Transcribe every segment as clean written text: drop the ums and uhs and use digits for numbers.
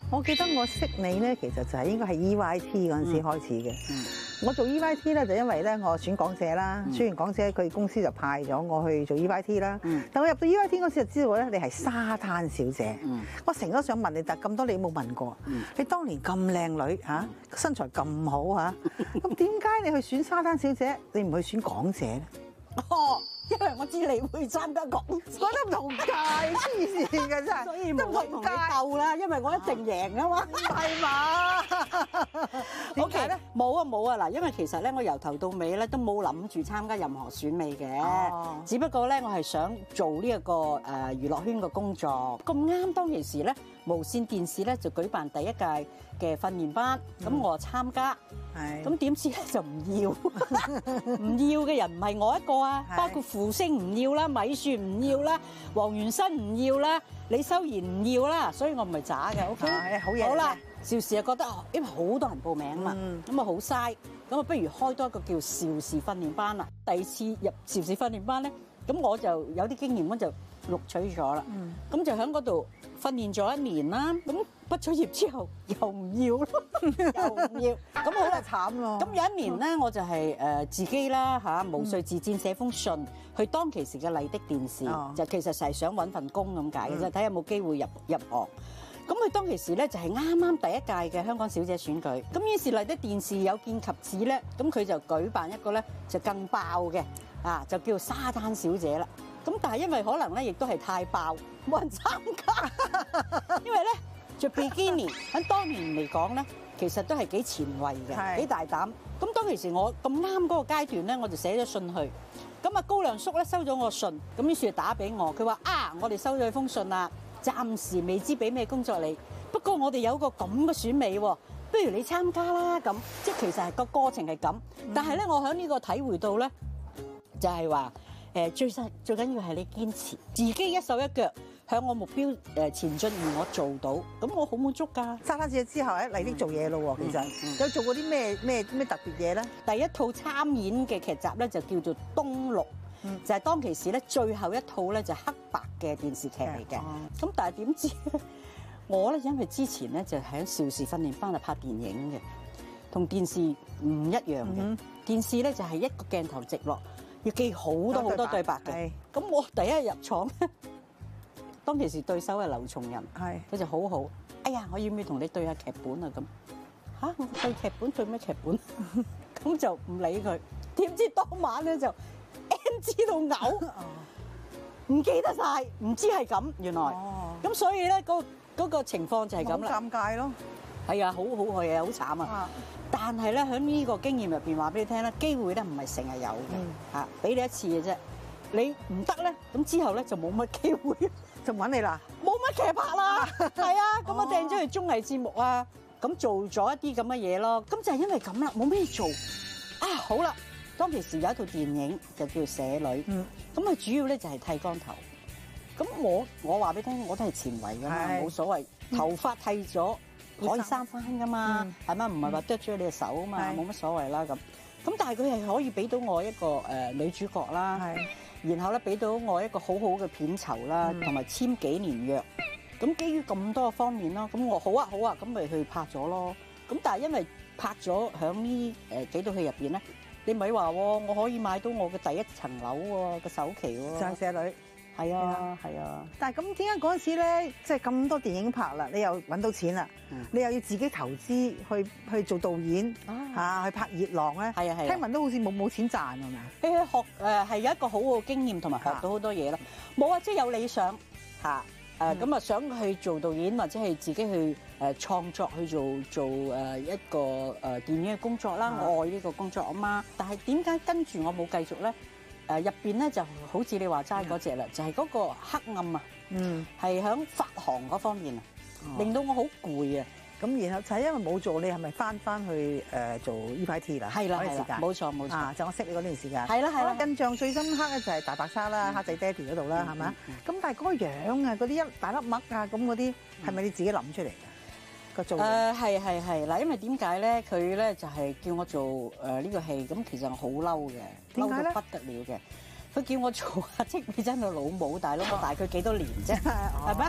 我記得我識你咧，其實就係應該係 EYT 嗰陣時開始嘅。我做 EYT 咧，就因為咧我選港姐啦，選完港姐佢公司就派咗我去做 EYT 啦。但我入到 EYT 嗰時就知道咧，你係沙灘小姐。我成日都想問你，但咁多你冇問過。你當年咁靚女嚇，身材咁好嚇，咁點解你去選沙灘小姐，你唔去選港姐咧？ 哦，因為我知你會參加港姐， 覺得唔同界，黐線嘅真係， 所以冇得同你鬥啦，因為我一定贏啊嘛， 係嘛？點解咧？ 冇啊冇啊嗱，因為其實咧，我由頭到尾咧都冇諗住參加任何選美嘅，只不過咧我係想做呢一個娛樂圈嘅工作。咁啱當其時咧，無線電視咧就舉辦第一屆嘅訓練班，咁我就參加，咁點知咧就唔要，唔要嘅人唔係我一個啊，包括傅聲唔要啦，米雪唔要啦，黃元申唔要啦，李修賢唔要啦，所以我唔係渣嘅 ，OK， 好嘢， 好啦。邵氏就覺得因為好多人報名嘛，咁啊好嘥，咁啊不如開多一個叫邵氏訓練班啦。第二次入邵氏訓練班咧，咁我就有啲經驗，咁就錄取咗啦。咁就喺嗰度訓練咗1年啦。咁畢咗業之後又唔要咯，又唔要。咁好啦， 慘咯。 咁有一年咧，我就係自己啦嚇，毛遂自薦寫封信去當其時嘅麗的電視，就其實係想揾份工咁解嘅啫，睇下有冇機會入行。咁佢當其時咧就係啱啱第一屆嘅香港小姐選舉，咁於是麗的電視有見及此咧，咁佢就舉辦一個咧就更爆嘅，就叫沙灘小姐啦。咁但係因為可能咧亦都係太爆，冇人參加，因為咧着比基尼喺當年嚟講咧，其實都係幾前衞嘅，幾大膽。咁當其時我咁啱嗰個階段咧，我就寫咗信去，咁啊高亮叔咧收咗我信，咁於是就打俾我，佢話我哋收咗封信啦。暫時未知俾咩工作你，不過我哋有個咁嘅選美喎，不如你參加啦咁，即係其實係個過程係咁，但係咧我喺呢個體會到咧，就係話最緊要係你堅持，自己一手一腳向我目標前進，而我做到，咁我好滿足㗎。 沙灘小姐之後喺麗的做嘢咯喎，其實有做過啲咩特別嘢咧？ 第一套參演嘅劇集咧就叫做《東陸》。就係當其時咧，最後一套咧就黑白嘅電視劇嚟嘅。咁但係點知我咧，因為之前咧就喺邵氏訓練班度拍電影嘅，同電視唔一樣嘅。電視咧就係一個鏡頭直落，要記好多對白嘅。咁我第一日入廠咧，當其時對手係劉松仁，佢就好好。哎呀，我要唔要同你對下劇本啊？咁我對劇本對咩劇本？咁就唔理佢。點知當晚咧就〜知道嘔，唔記得晒，唔知係咁原來，咁所以咧嗰個情況就係咁啦。 好尷尬咯， 係啊，好係啊，好慘啊！但係咧喺呢個經驗入邊話俾你聽咧，機會咧唔係成日有嘅嚇，俾你一次嘅啫。你唔得咧，咁之後咧就冇乜機會， 就揾你啦， 冇乜劇拍啦，係啊，咁啊掟咗去綜藝節目啊，咁做咗一啲咁嘅嘢咯。咁就係因為咁啦，冇咩做好啦。當其時有一套電影就叫《舍女》，咁佢主要咧就係剃光頭。咁我話俾你聽，我都係前衞噶嘛，冇所謂。頭髮剃咗可以生翻噶嘛，係咪？唔係話剁咗你隻手啊嘛，冇乜所謂啦咁。咁但係佢係可以俾到我一個女主角啦，然後咧俾到我一個好好嘅片酬啦，同埋簽幾年約。咁基於咁多方面咯，咁我好啊，咁咪去拍咗咯。咁但係因為拍咗喺呢幾套戲入邊咧。你咪話喎，我可以買到我嘅第一層樓喎，個首期喎。就係舍女，係啊。但係咁點解嗰陣時咧，即係咁多電影拍啦，你又揾到錢啦，你又要自己投資去做導演去拍熱浪咧？係啊。聽聞都好似冇錢賺係咪啊？學係有一個好好嘅經驗同埋學到好多嘢咯。冇啊，即係有理想嚇。咁啊想去做導演或者係自己去創作去做一個電影嘅工作啦，我愛呢個工作啊嘛。但係點解跟住我冇繼續咧？入邊咧就好似你話齋嗰隻啦，就係嗰個黑暗啊，係喺發行嗰方面啊，令到我好攰啊。咁然後就係因為冇做，你係咪翻去做 EYT 啦？係啦，冇錯。就我識你嗰段時間。係啦。印象最深刻咧就係大白鯊啦、黑仔爹哋嗰度啦，係咪？咁但係嗰個樣啊，嗰啲一大粒麥啊，咁嗰啲係咪你自己諗出嚟㗎？個造型？係嗱，因為點解咧？佢咧就係叫我做呢個戲，咁其實我好嬲嘅，嬲到不得了嘅。佢叫我做阿戚美珍嘅老母，大佬我大佢幾多年啫？係咪？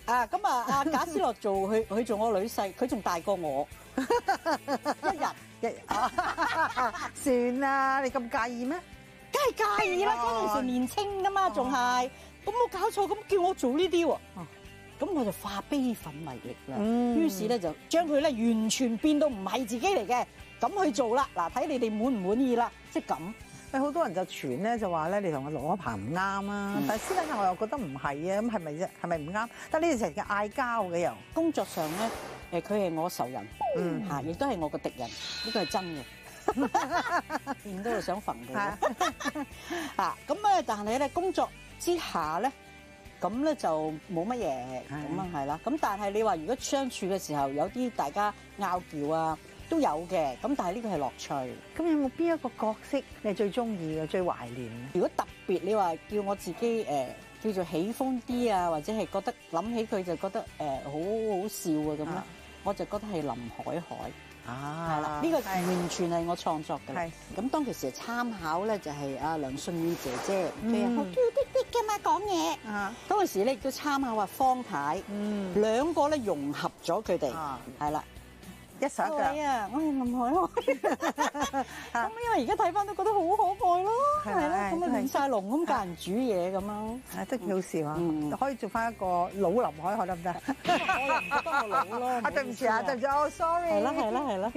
啊，咁啊，阿賈思樂佢做我女婿，佢仲大過我一日。 算啦，你咁介意咩？ 梗係介意啦，嗰陣時年青噶嘛，仲係咁冇搞錯，咁叫我做呢啲喎。咁我就化悲憤為力啦。於是咧就將佢咧完全變到唔係自己嚟嘅，咁去做啦。嗱，睇你哋滿唔滿意啦，即係咁。 好多人就傳咧就話咧你同阿羅一鵬唔啱啊，但係私底下我又覺得唔係啊，咁係咪啫？係咪唔啱？但係你哋成日嗌交嘅又。工作上咧，佢係我仇人，嚇，亦都係我個敵人，呢個係真嘅。見到就想焚佢。啊，咁咧，但係咧工作之下咧，咁咧就冇乜嘢，咁啊係啦。咁但係你話如果相處嘅時候有啲大家拗撬啊，都有嘅。咁但係呢個係樂趣。咁有冇邊一個角色你係最中意嘅、最懷念？如果特別你話叫我自己叫做喜歡啲啊，或者係覺得諗起佢就覺得好好笑啊咁咧，我就覺得係林海海。係啦，呢個完全係我創作嘅。係咁，當其時參考咧就係阿梁舜宇姐姐，佢係好嬌滴滴嘅嘛講嘢。嗰陣時咧亦都參考阿方太，兩個咧融合咗佢哋，係啦，一手一腳啊！我係林海海。咁因為而家睇翻都覺得好可愛咯，係啦，咁啊亂曬龍咁教人煮嘢咁咯， 都幾好笑啊！可以做翻一個老林海海得唔得？我又唔覺得我老咯。啊，對唔住啊，對唔住，我 sorry。係啦，係啦，係啦。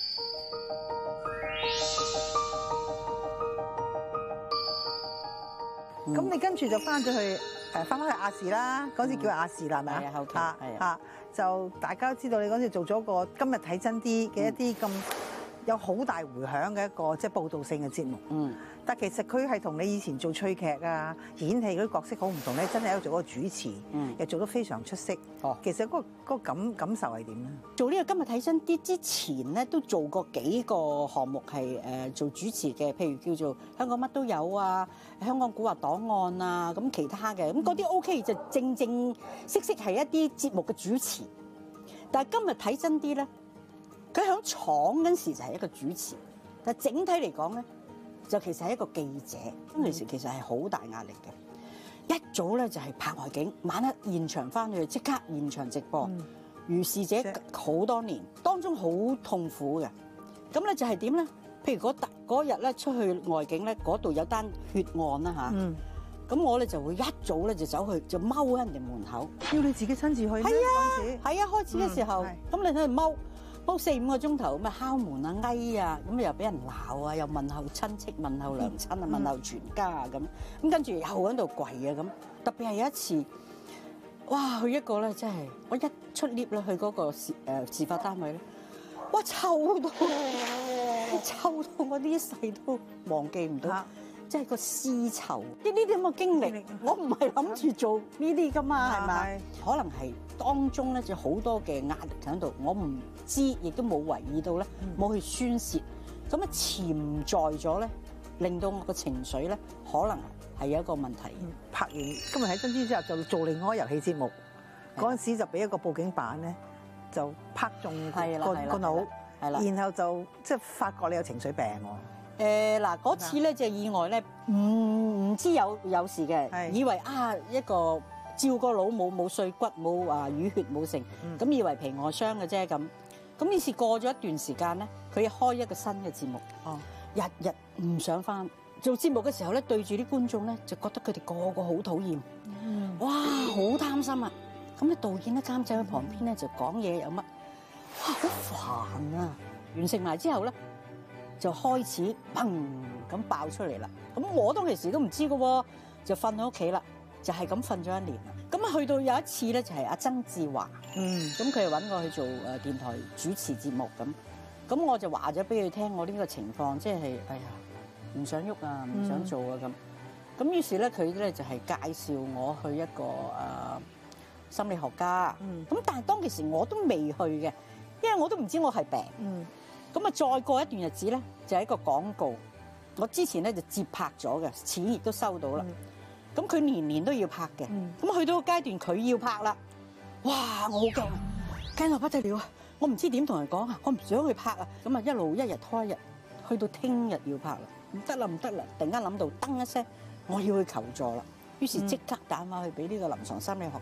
咁你跟住就翻咗去翻返去亞視啦，嗰時叫亞視啦，係咪啊？後期嚇就大家都知道你嗰時做咗個今日睇真啲嘅一啲咁有好大迴響嘅一個即係報導性嘅節目。但其實佢係同你以前做趣劇啊、演戲嗰啲角色好唔同咧，真係喺度做嗰個主持，又做得非常出色。其實嗰個感受係點咧？做呢個今日睇真啲之前咧，都做過幾個項目係做主持嘅，譬如叫做香港乜都有啊、香港古惑檔案啊，咁其他嘅咁嗰啲 OK 就正式係一啲節目嘅主持。但係今日睇真啲咧，佢喺廠嗰時就係一個主持，但係整體嚟講咧，就其實係一個記者，嗰陣時其實係好大壓力嘅。一早咧就係拍外景，晚黑現場翻去即刻現場直播，如是者好多年，當中好痛苦嘅。咁咧就係點咧？譬如嗰日咧出去外景咧，嗰度有單血案啦嚇，咁我咧就會一早咧就走去就踎喺人哋門口，要你自己親自去。係啊，係啊，開始嘅時候，咁你喺度踎4-5個鐘頭，咁啊敲門啊、翳啊，咁又俾人鬧啊，又問候親戚、問候娘親啊、問候全家啊咁跟住又喺度跪啊咁。特別係有一次，哇！去一個咧，真係我一出 lift 咧，去嗰個事發單位咧，哇！臭到我呢一世都忘記唔到。即係個絲綢，呢啲咁嘅經歷，我唔係諗住做呢啲噶嘛，係咪？可能係當中咧就好多嘅壓力喺度，我唔知，亦都冇為意到咧，冇去宣泄，咁啊潛在咗咧，令到我個情緒咧，可能係有一個問題。拍完今日睇真啲之後，就做另外一個遊戲節目，嗰陣時就俾一個報警版咧，就拍中個腦，係啦，然後就即係發覺你有情緒病喎。嗱嗰次咧就意外咧，唔知有事嘅，以為一個照個腦冇碎骨冇淤血冇成，咁以為皮外傷嘅啫咁於是過咗一段時間咧，佢開一個新嘅節目，日日唔想返做節目嘅時候咧，對住啲觀眾咧就覺得佢哋個個好討厭，哇好擔心啊！咁咧導演咧監製喺旁邊咧就講嘢有乜，哇好煩啊！完成埋之後咧，就開始砰咁爆出嚟啦！咁我當其時都唔知嘅喎，就瞓喺屋企啦，就係咁瞓咗1年啦。咁啊去到有一次咧，就係阿曾志華，咁佢係揾我去做電台主持節目咁我就話咗俾佢聽我呢個情況，即係哎呀唔想喐啊，唔想做啊咁於是咧佢咧就係介紹我去一個心理學家，咁但係當其時我都未去嘅，因為我都唔知我係病。咁啊，再過一段日子咧，就係一個廣告。我之前咧就接拍咗嘅，錢亦都收到啦。咁佢年都要拍嘅。咁去到個階段，佢要拍啦。哇！我好驚，驚到不得了啊！我唔知點同人講啊，我唔想去拍啊。咁啊，一日拖一日，去到聽日要拍啦。唔得啦！突然間諗到，噔一聲，我要去求助啦。於是即刻打電話去俾呢個臨床心理學家。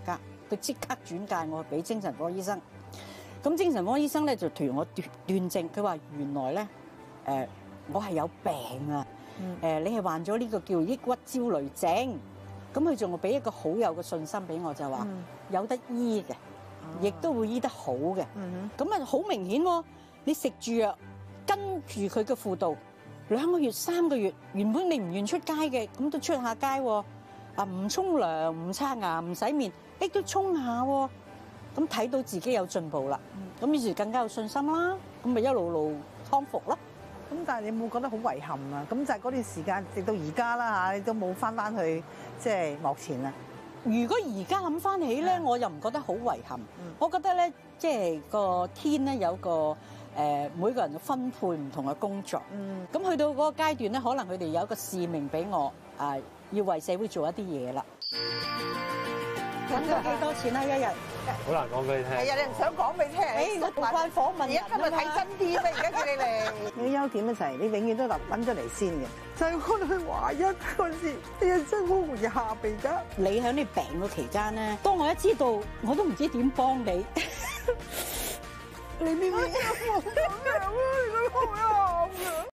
佢即刻轉介我俾精神科醫生。咁精神科醫生咧就同我斷症，佢話原來咧我係有病啊，你係患咗呢個叫抑鬱焦慮症。咁佢仲會俾一個好有嘅信心俾我，就話有得醫嘅，亦都會醫得好嘅。咁啊好明顯喎，你食住藥跟住佢嘅輔導2個月3個月，原本你唔願出街嘅，咁都出下街喎。啊唔沖涼唔刷牙唔洗面，都沖下喎。咁睇到自己有進步啦，咁於是更加有信心啦，咁咪一路康復咯。 咁但係你有冇覺得好遺憾啊？咁就係嗰段時間，直到而家啦嚇，你都冇翻去即係幕前啦。 如果而家諗翻起咧，我又唔覺得好遺憾。我覺得咧，即係個天咧有個每個人分配唔同嘅工作。咁去到嗰個階段咧，可能佢哋有一個使命俾我，要為社會做一啲嘢啦。揾到幾多錢啊？一日？ 好難講俾你聽。 係啊，你唔想講俾你聽。 我做慣訪問人啊嘛。 而家今日睇真啲咩？而家叫你嚟。你嘅優點咧就係你永遠都揾咗嚟先嘅。就係我去華一嗰陣時，你人生好容易下鼻㗎。 你喺你病嗰期間咧，當我一知道，我都唔知點幫你。你明唔明啊？